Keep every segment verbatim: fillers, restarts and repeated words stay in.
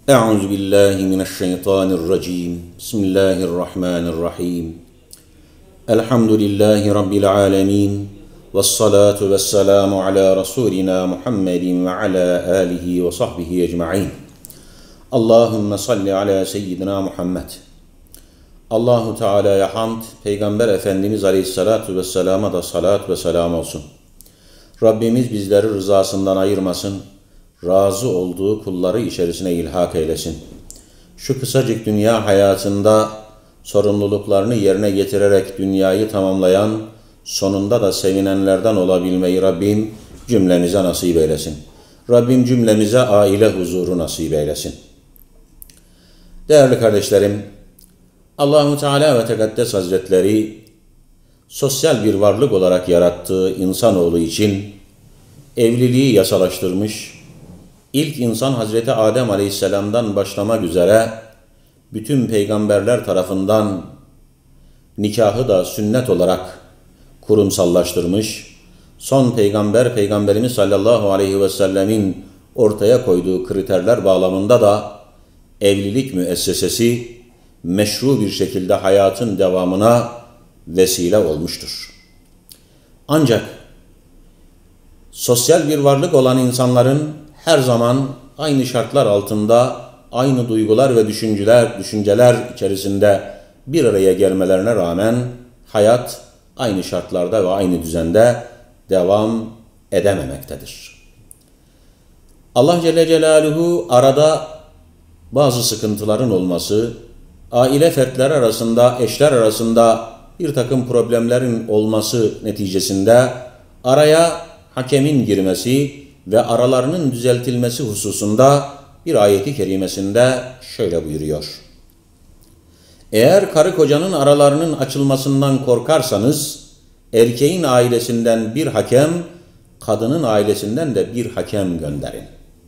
Euzu billahi mineşşeytanirracim. Bismillahirrahmanirrahim. Elhamdülillahi rabbil alamin. Ves salatu vesselamu ala rasulina Muhammedin ve ala alihi ve sahbihi ecmaîn. Allahumme salli ala seyyidina Muhammed. Allahu Teala'ya hamd, Peygamber Efendimiz Aleyhissalatu vesselama da salat ve selam olsun. Rabbimiz bizleri rızasından ayırmasın, razı olduğu kulları içerisine ilhak eylesin. Şu kısacık dünya hayatında sorumluluklarını yerine getirerek dünyayı tamamlayan, sonunda da sevinenlerden olabilmeyi Rabbim cümlemize nasip eylesin. Rabbim cümlemize aile huzuru nasip eylesin. Değerli kardeşlerim, Allah-u Teala ve Tekaddes Hazretleri sosyal bir varlık olarak yarattığı insanoğlu için evliliği yasalaştırmış, İlk insan Hazreti Adem Aleyhisselam'dan başlamak üzere bütün peygamberler tarafından nikahı da sünnet olarak kurumsallaştırmış, son peygamber Peygamberimiz sallallahu aleyhi ve sellemin ortaya koyduğu kriterler bağlamında da evlilik müessesesi meşru bir şekilde hayatın devamına vesile olmuştur. Ancak sosyal bir varlık olan insanların her zaman aynı şartlar altında, aynı duygular ve düşünceler, düşünceler içerisinde bir araya gelmelerine rağmen hayat aynı şartlarda ve aynı düzende devam edememektedir. Allah Celle Celaluhu arada bazı sıkıntıların olması, aile fertleri arasında, eşler arasında bir takım problemlerin olması neticesinde araya hakemin girmesi ve aralarının düzeltilmesi hususunda bir ayeti kerimesinde şöyle buyuruyor. Eğer karı kocanın aralarının açılmasından korkarsanız, erkeğin ailesinden bir hakem, kadının ailesinden de bir hakem gönderin.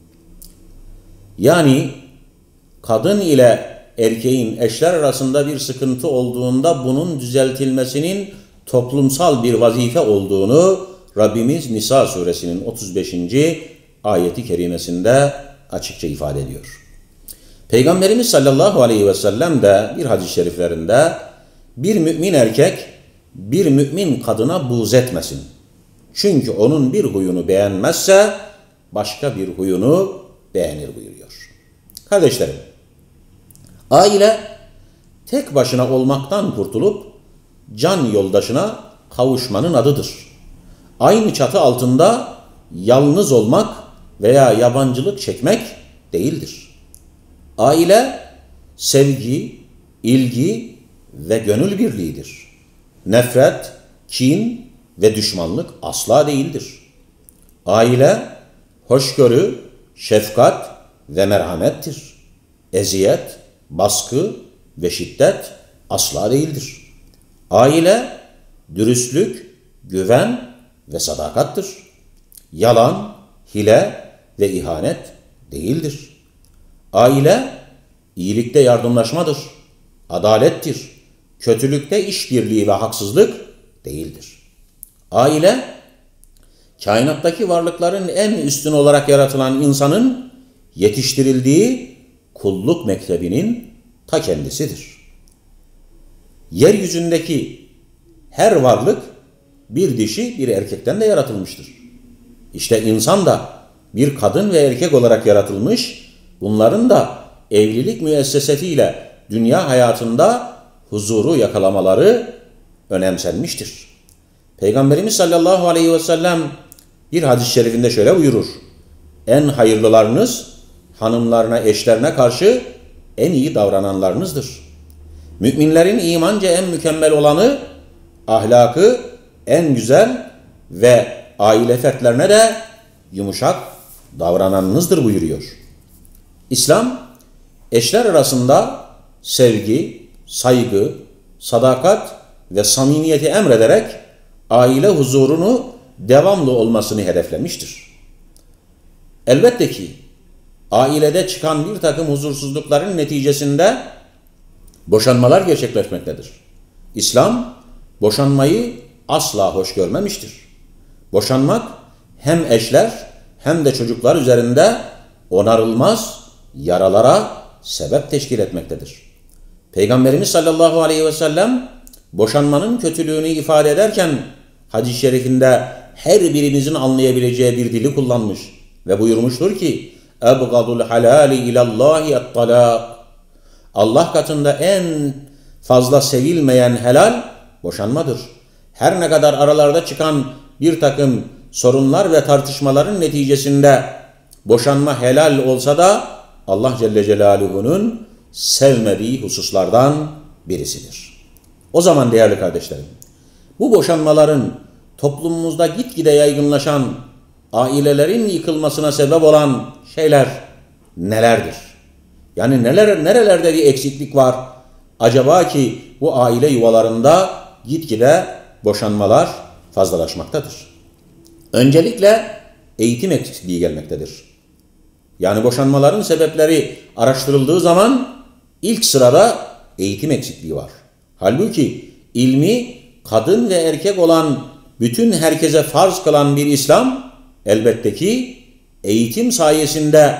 Yani kadın ile erkeğin eşler arasında bir sıkıntı olduğunda bunun düzeltilmesinin toplumsal bir vazife olduğunu Rabbimiz Nisa suresinin otuz beşinci ayeti kerimesinde açıkça ifade ediyor. Peygamberimiz sallallahu aleyhi ve sellem de bir hadis-i şeriflerinde bir mümin erkek bir mümin kadına buğz etmesin. Çünkü onun bir huyunu beğenmezse başka bir huyunu beğenir buyuruyor. Kardeşlerim, aile tek başına olmaktan kurtulup can yoldaşına kavuşmanın adıdır. Aynı çatı altında yalnız olmak veya yabancılık çekmek değildir. Aile, sevgi, ilgi ve gönül birliğidir. Nefret, kin ve düşmanlık asla değildir. Aile, hoşgörü, şefkat ve merhamettir. Eziyet, baskı ve şiddet asla değildir. Aile, dürüstlük, güven ve sadakattır. Yalan, hile ve ihanet değildir. Aile, iyilikte yardımlaşmadır, adalettir. Kötülükte işbirliği ve haksızlık değildir. Aile, kainattaki varlıkların en üstün olarak yaratılan insanın yetiştirildiği kulluk mektebinin ta kendisidir. Yeryüzündeki her varlık bir dişi bir erkekten de yaratılmıştır. İşte insan da bir kadın ve erkek olarak yaratılmış, bunların da evlilik müessesesiyle dünya hayatında huzuru yakalamaları önemsenmiştir. Peygamberimiz sallallahu aleyhi ve sellem bir hadis-i şerifinde şöyle buyurur. En hayırlılarınız hanımlarına, eşlerine karşı en iyi davrananlarınızdır. Müminlerin imanca en mükemmel olanı, ahlakı en güzel ve aile fertlerine de yumuşak davrananınızdır buyuruyor. İslam, eşler arasında sevgi, saygı, sadakat ve samimiyeti emrederek aile huzurunu devamlı olmasını hedeflemiştir. Elbette ki ailede çıkan bir takım huzursuzlukların neticesinde boşanmalar gerçekleşmektedir. İslam, boşanmayı asla hoş görmemiştir. Boşanmak hem eşler hem de çocuklar üzerinde onarılmaz yaralara sebep teşkil etmektedir. Peygamberimiz sallallahu aleyhi ve sellem boşanmanın kötülüğünü ifade ederken hadis-i şerifinde her birimizin anlayabileceği bir dili kullanmış ve buyurmuştur ki اَبْغَضُ الْحَلَالِ اِلَى اللّٰهِ الطَّلَاقِ Allah katında en fazla sevilmeyen helal boşanmadır. Her ne kadar aralarda çıkan bir takım sorunlar ve tartışmaların neticesinde boşanma helal olsa da Allah Celle Celaluhu'nun sevmediği hususlardan birisidir. O zaman değerli kardeşlerim, bu boşanmaların toplumumuzda gitgide yaygınlaşan, ailelerin yıkılmasına sebep olan şeyler nelerdir? Yani neler, nerelerde bir eksiklik var? Acaba ki bu aile yuvalarında gitgide boşanmalar fazlalaşmaktadır. Öncelikle eğitim eksikliği gelmektedir. Yani boşanmaların sebepleri araştırıldığı zaman ilk sırada eğitim eksikliği var. Halbuki ilmi kadın ve erkek olan bütün herkese farz kılan bir İslam elbette ki eğitim sayesinde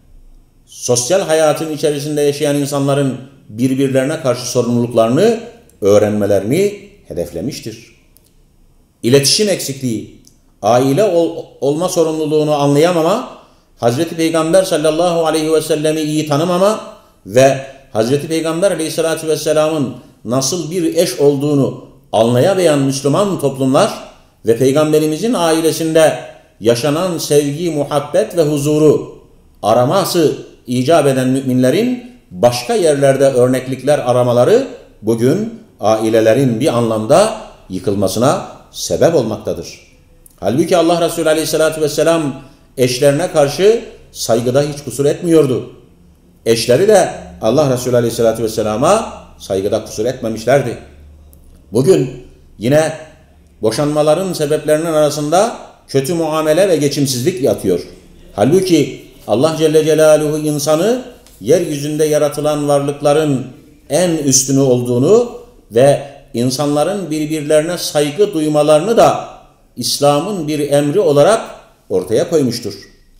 sosyal hayatın içerisinde yaşayan insanların birbirlerine karşı sorumluluklarını öğrenmelerini hedeflemiştir. İletişim eksikliği, aile ol, olma sorumluluğunu anlayamama, Hazreti Peygamber sallallahu aleyhi ve sellemi iyi tanımama ve Hazreti Peygamber aleyhissalatü vesselamın nasıl bir eş olduğunu anlayamayan Müslüman toplumlar ve Peygamberimizin ailesinde yaşanan sevgi, muhabbet ve huzuru araması icap eden müminlerin başka yerlerde örneklikler aramaları bugün ailelerin bir anlamda yıkılmasına sebep olmaktadır. Halbuki Allah Resulü aleyhissalatü vesselam eşlerine karşı saygıda hiç kusur etmiyordu. Eşleri de Allah Resulü aleyhissalatü vesselama saygıda kusur etmemişlerdi. Bugün yine boşanmaların sebeplerinin arasında kötü muamele ve geçimsizlik yatıyor. Halbuki Allah Celle Celaluhu insanı yeryüzünde yaratılan varlıkların en üstünü olduğunu ve insanların birbirlerine saygı duymalarını da İslam'ın bir emri olarak ortaya koymuştur.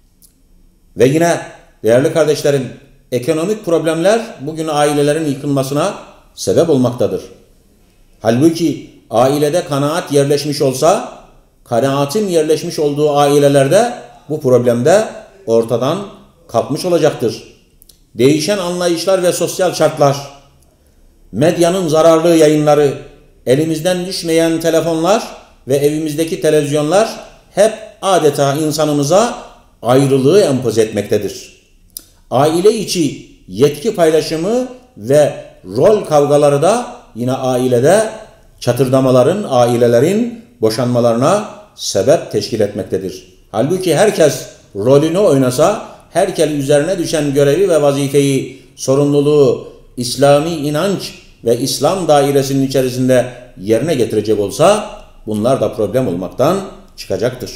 Ve yine değerli kardeşlerim, ekonomik problemler bugün ailelerin yıkılmasına sebep olmaktadır. Halbuki ailede kanaat yerleşmiş olsa, kanaatin yerleşmiş olduğu ailelerde bu problem de ortadan kalkmış olacaktır. Değişen anlayışlar ve sosyal şartlar, medyanın zararlı yayınları, elimizden düşmeyen telefonlar ve evimizdeki televizyonlar hep adeta insanımıza ayrılığı empoze etmektedir. Aile içi yetki paylaşımı ve rol kavgaları da yine ailede çatırdamaların, ailelerin boşanmalarına sebep teşkil etmektedir. Halbuki herkes rolünü oynasa, herkes üzerine düşen görevi ve vazifeyi, sorumluluğu İslami inanç ve İslam dairesinin içerisinde yerine getirecek olsa bunlar da problem olmaktan çıkacaktır.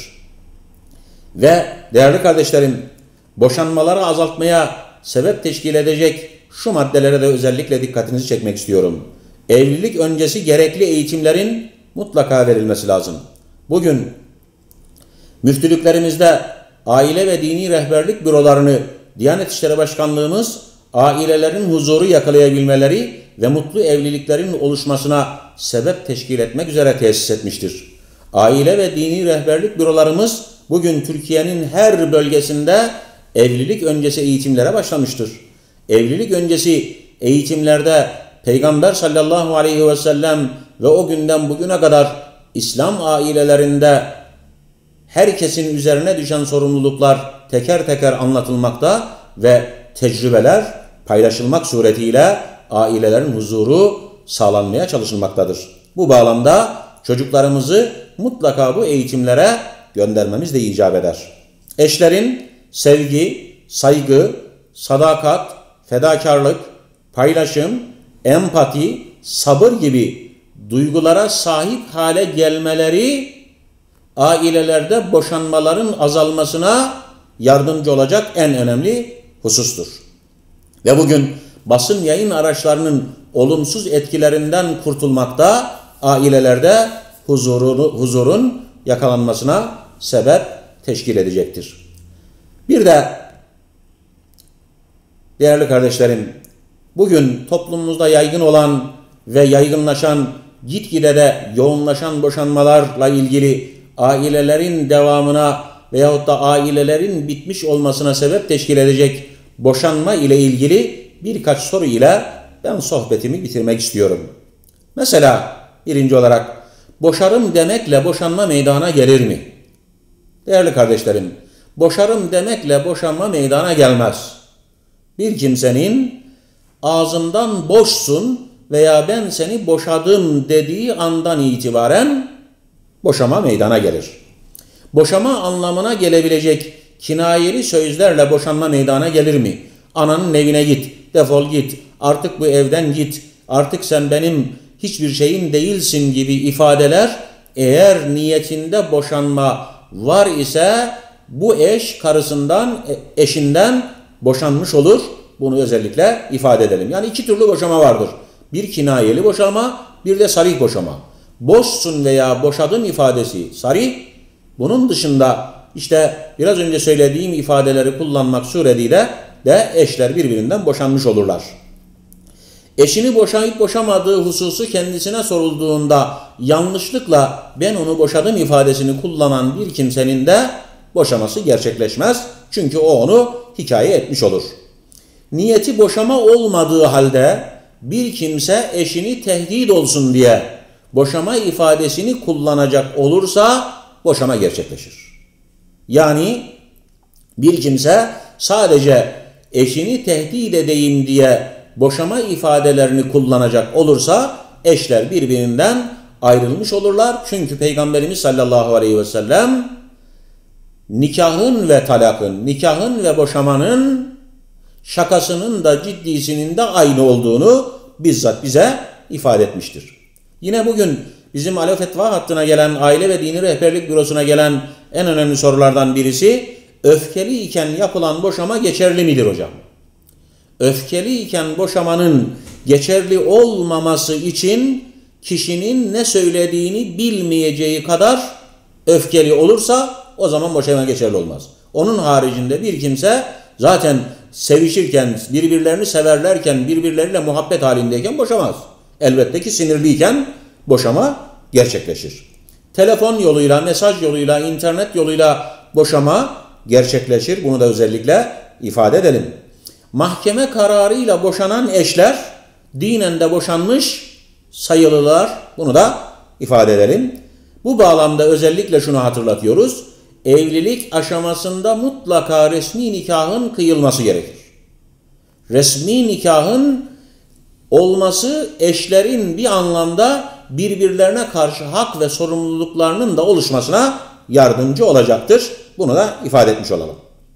Ve değerli kardeşlerim, boşanmaları azaltmaya sebep teşkil edecek şu maddelere de özellikle dikkatinizi çekmek istiyorum. Evlilik öncesi gerekli eğitimlerin mutlaka verilmesi lazım. Bugün müftülüklerimizde aile ve dini rehberlik bürolarını Diyanet İşleri Başkanlığımız ailelerin huzuru yakalayabilmeleri ve mutlu evliliklerin oluşmasına sebep teşkil etmek üzere tesis etmiştir. Aile ve dini rehberlik bürolarımız bugün Türkiye'nin her bölgesinde evlilik öncesi eğitimlere başlamıştır. Evlilik öncesi eğitimlerde Peygamber sallallahu aleyhi ve sellem ve o günden bugüne kadar İslam ailelerinde herkesin üzerine düşen sorumluluklar teker teker anlatılmakta ve tecrübeler paylaşılmak suretiyle ailelerin huzuru sağlanmaya çalışılmaktadır. Bu bağlamda çocuklarımızı mutlaka bu eğitimlere göndermemiz de icap eder. Eşlerin sevgi, saygı, sadakat, fedakarlık, paylaşım, empati, sabır gibi duygulara sahip hale gelmeleri ailelerde boşanmaların azalmasına yardımcı olacak en önemli husustur. Ve bugün basın yayın araçlarının olumsuz etkilerinden kurtulmakta ailelerde huzurunu, huzurun yakalanmasına sebep teşkil edecektir. Bir de Değerli kardeşlerim, bugün toplumumuzda yaygın olan ve yaygınlaşan, gitgide de yoğunlaşan boşanmalarla ilgili ailelerin devamına veyahut da ailelerin bitmiş olmasına sebep teşkil edecek boşanma ile ilgili birkaç soru ile ben sohbetimi bitirmek istiyorum. Mesela birinci olarak boşarım demekle boşanma meydana gelir mi? Değerli kardeşlerim, boşarım demekle boşanma meydana gelmez. Bir kimsenin ağzından boşsun veya ben seni boşadım dediği andan itibaren boşama meydana gelir. Boşama anlamına gelebilecek kinayeli sözlerle boşanma meydana gelir mi? Ananın evine git, defol git, artık bu evden git, artık sen benim hiçbir şeyim değilsin gibi ifadeler eğer niyetinde boşanma var ise bu eş karısından, eşinden boşanmış olur. Bunu özellikle ifade edelim. Yani iki türlü boşama vardır. Bir kinayeli boşama, bir de sarih boşama. Boşsun veya boşadım ifadesi sarih. Bunun dışında işte biraz önce söylediğim ifadeleri kullanmak suretiyle de eşler birbirinden boşanmış olurlar. Eşini boşayıp boşamadığı hususu kendisine sorulduğunda yanlışlıkla ben onu boşadım ifadesini kullanan bir kimsenin de boşaması gerçekleşmez. Çünkü o onu hikaye etmiş olur. Niyeti boşama olmadığı halde bir kimse eşini tehdit olsun diye boşama ifadesini kullanacak olursa boşama gerçekleşir. Yani bir kimse sadece eşini tehdit edeyim diye boşama ifadelerini kullanacak olursa eşler birbirinden ayrılmış olurlar. Çünkü Peygamberimiz sallallahu aleyhi ve sellem nikahın ve talakın, nikahın ve boşamanın şakasının da ciddisinin de aynı olduğunu bizzat bize ifade etmiştir. Yine bugün bizim Alo Fetva hattına gelen, Aile ve Dini Rehberlik Bürosu'na gelen en önemli sorulardan birisi, öfkeli iken yapılan boşama geçerli midir hocam? Öfkeli iken boşamanın geçerli olmaması için kişinin ne söylediğini bilmeyeceği kadar öfkeli olursa o zaman boşama geçerli olmaz. Onun haricinde bir kimse zaten sevişirken, birbirlerini severlerken, birbirleriyle muhabbet halindeyken boşamaz. Elbette ki sinirliyken boşama gerçekleşir. Telefon yoluyla, mesaj yoluyla, internet yoluyla boşama gerçekleşir. Bunu da özellikle ifade edelim. Mahkeme kararıyla boşanan eşler dinen de boşanmış sayılırlar. Bunu da ifade edelim. Bu bağlamda özellikle şunu hatırlatıyoruz. Evlilik aşamasında mutlaka resmi nikahın kıyılması gerekir. Resmi nikahın olması eşlerin bir anlamda birbirlerine karşı hak ve sorumluluklarının da oluşmasına yardımcı olacaktır. Bunu da ifade etmiş olalım.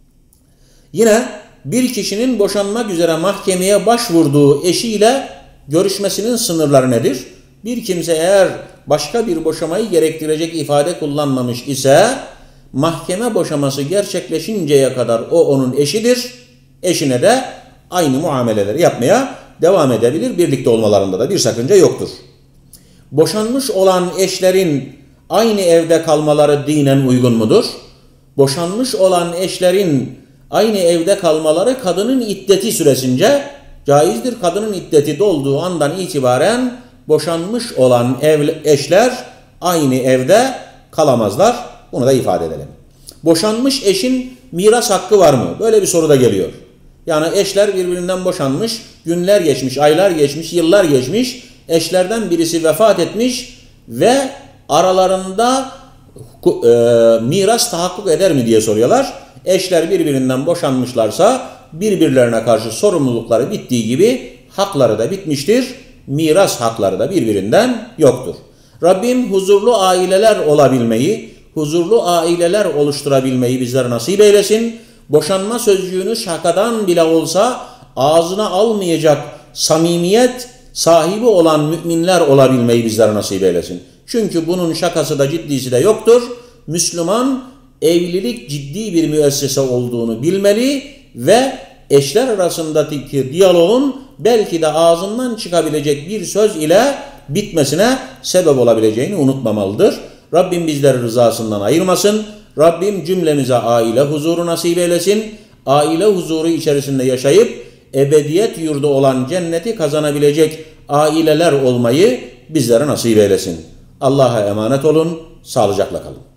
Yine bir kişinin boşanmak üzere mahkemeye başvurduğu eşiyle görüşmesinin sınırları nedir? Bir kimse eğer başka bir boşamayı gerektirecek ifade kullanmamış ise mahkeme boşaması gerçekleşinceye kadar o onun eşidir. Eşine de aynı muameleleri yapmaya devam edebilir. Birlikte olmalarında da bir sakınca yoktur. Boşanmış olan eşlerin aynı evde kalmaları dinen uygun mudur? Boşanmış olan eşlerin aynı evde kalmaları kadının iddeti süresince caizdir. Kadının iddeti dolduğu andan itibaren boşanmış olan ev, eşler aynı evde kalamazlar. Bunu da ifade edelim. Boşanmış eşin miras hakkı var mı? Böyle bir soru da geliyor. Yani eşler birbirinden boşanmış, günler geçmiş, aylar geçmiş, yıllar geçmiş. Eşlerden birisi vefat etmiş ve aralarında e, miras tahakkuk eder mi diye soruyorlar. Eşler birbirinden boşanmışlarsa birbirlerine karşı sorumlulukları bittiği gibi hakları da bitmiştir. Miras hakları da birbirinden yoktur. Rabbim huzurlu aileler olabilmeyi, huzurlu aileler oluşturabilmeyi bizlere nasip eylesin. Boşanma sözcüğünü şakadan bile olsa ağzına almayacak samimiyet sahibi olan müminler olabilmeyi bizlere nasip eylesin. Çünkü bunun şakası da ciddisi de yoktur. Müslüman evlilik ciddi bir müessese olduğunu bilmeli ve eşler arasındaki diyaloğun belki de ağzından çıkabilecek bir söz ile bitmesine sebep olabileceğini unutmamalıdır. Rabbim bizleri rızasından ayırmasın. Rabbim cümlemize aile huzuru nasip eylesin. Aile huzuru içerisinde yaşayıp ebediyet yurdu olan cenneti kazanabilecek aileler olmayı bizlere nasip eylesin. Allah'a emanet olun, sağlıcakla kalın.